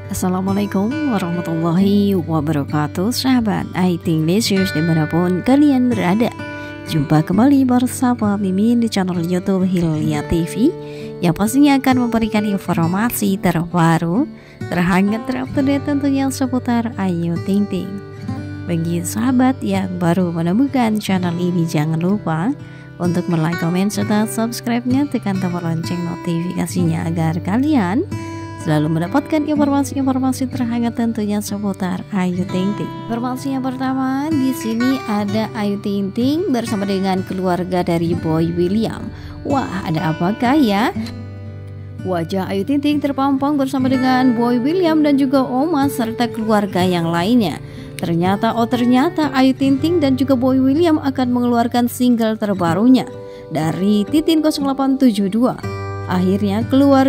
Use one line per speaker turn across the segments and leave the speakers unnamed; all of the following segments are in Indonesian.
Assalamualaikum warahmatullahi wabarakatuh. Sahabat IT English dimanapun kalian berada, jumpa kembali bersama Mimin di channel YouTube Hilya TV, yang pastinya akan memberikan informasi terbaru, terhangat, terupdate tentunya seputar Ayu Ting Ting. Bagi sahabat yang baru menemukan channel ini, jangan lupa untuk like, komen, serta subscribe-nya, tekan tombol lonceng notifikasinya agar kalian selalu mendapatkan informasi-informasi terhangat tentunya seputar Ayu Ting Ting. Informasi yang pertama, di sini ada Ayu Ting Ting bersama dengan keluarga dari Boy William. Wah, ada apakah ya? Wajah Ayu Ting Ting terpampang bersama dengan Boy William dan juga Oma serta keluarga yang lainnya. Ternyata Ayu Ting Ting dan juga Boy William akan mengeluarkan single terbarunya dari Titin 0872. Akhirnya keluar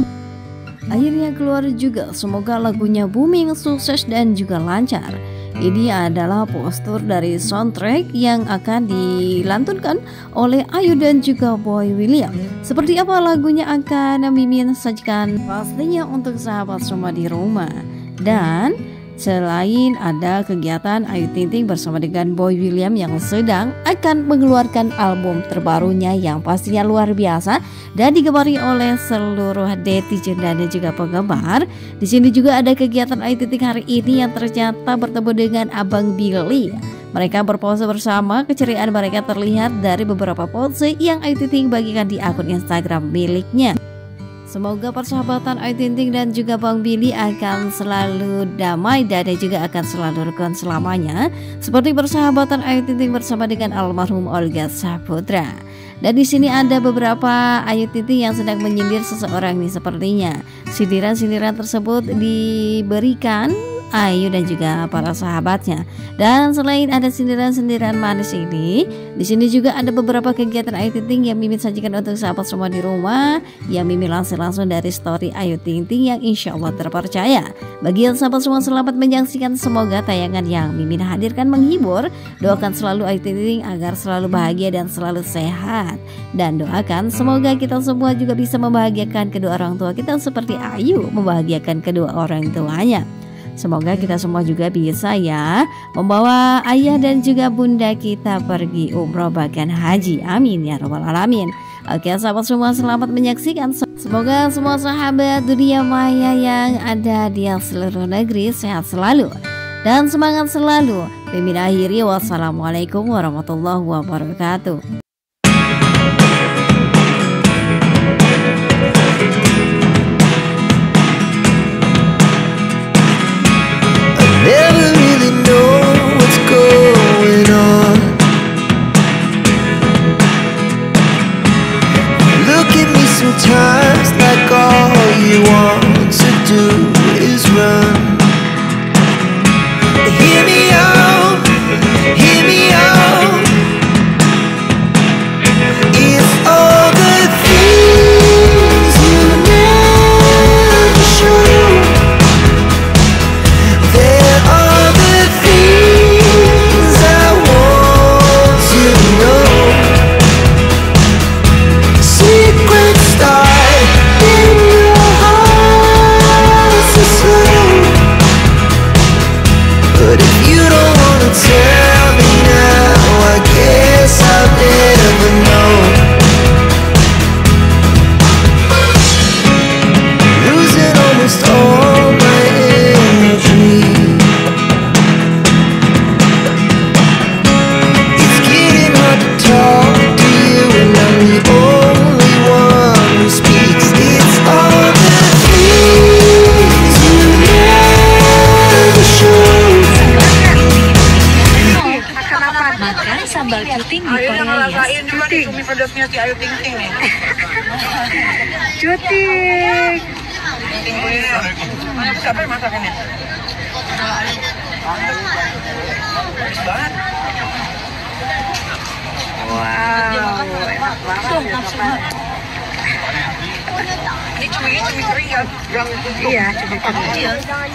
juga. Semoga lagunya booming, sukses dan juga lancar. Ini adalah postur dari soundtrack yang akan dilantunkan oleh Ayu dan juga Boy William. Seperti apa lagunya akan Mimin sajikan pastinya untuk sahabat semua di rumah. Dan selain ada kegiatan Ayu Ting Ting bersama dengan Boy William yang sedang akan mengeluarkan album terbarunya yang pastinya luar biasa dan digemari oleh seluruh netizen dan juga penggemar. Di sini juga ada kegiatan Ayu Ting Ting hari ini yang ternyata bertemu dengan Abang Billy. Mereka berpose bersama, keceriaan mereka terlihat dari beberapa pose yang Ayu Ting Ting bagikan di akun Instagram miliknya. Semoga persahabatan Ayu Ting Ting dan juga Bang Billy akan selalu damai dan juga akan selalu rukun selamanya, seperti persahabatan Ayu Ting Ting bersama dengan almarhum Olga Saputra. Dan di sini ada beberapa Ayu Ting Ting yang sedang menyindir seseorang nih sepertinya. Sindiran-sindiran tersebut diberikan Ayu dan juga para sahabatnya. Dan selain ada sindiran-sindiran manis ini, di sini juga ada beberapa kegiatan Ayu Ting Ting yang Mimin sajikan untuk sahabat semua di rumah, yang Mimin langsung dari story Ayu Ting Ting yang insya Allah terpercaya. Bagi yang sahabat semua selamat menyaksikan, semoga tayangan yang Mimin hadirkan menghibur. Doakan selalu Ayu Ting Ting agar selalu bahagia dan selalu sehat. Dan doakan semoga kita semua juga bisa membahagiakan kedua orang tua kita seperti Ayu membahagiakan kedua orang tuanya. Semoga kita semua juga bisa ya membawa ayah dan juga bunda kita pergi umroh bahkan haji. Amin ya rabbal alamin. Oke sahabat semua, selamat menyaksikan. Semoga semua sahabat dunia maya yang ada di seluruh negeri sehat selalu dan semangat selalu. Mimin akhiri, wassalamualaikum warahmatullahi wabarakatuh.
Never really know what's going on. Look at me sometimes like all you want to do is run. Hear me out, hear me out. It's all the things you never show. There are the things I want to know. Secrets start in your heart so slow. But if you don't wanna tell me now, I guess I'll never know. Losing almost all my energy. It's getting hard to talk to you, and I'm the only one who speaks. It's all the things you never show.
Makan sambal cuting di Korea ya.
Cuting. Cumi pedasnya si Ayu Ting Ting nih.
Cuting.
Siapa yang masakannya? Bagus banget.
Wow, enak banget.
Ini cumi kering kan?
Iya, cumi kering.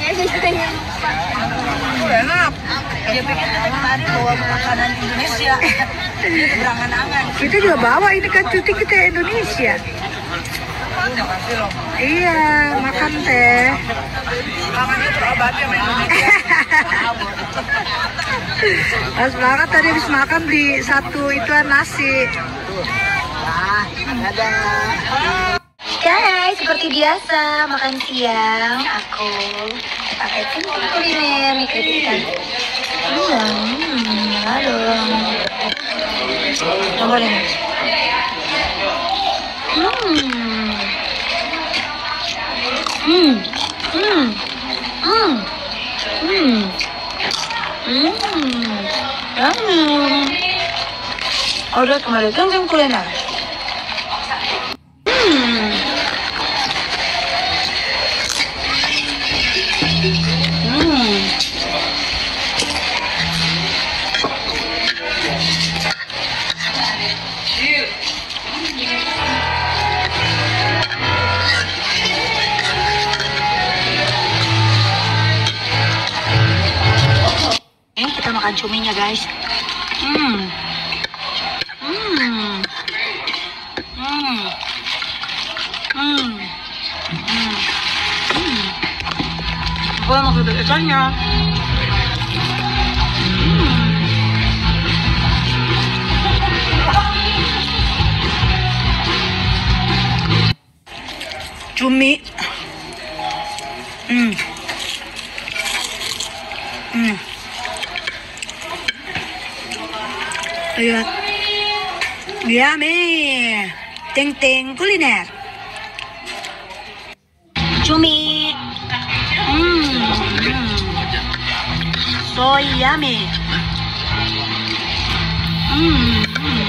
Enak. Dia pikir kita kemarin bawa makanan Indonesia. Dia berangan-angan.
Kita juga bawa ini kan cuti kita Indonesia.
Makasih loh.
Iya, makan teh.
Namanya terobati sama Indonesia.
Pas banget tadi habis makan beli satu ituan nasi.
Guys, seperti biasa makan siang aku pakai tim kuliner nih kritikan. Aduh. Coba deh. Udah kembali ke tim kuliner. Ini kita makan cuminya guys.
Gue mau ke ikannya. Cumi. Lihat. Yummy. Ting-ting kuliner. Cumi. So yummy.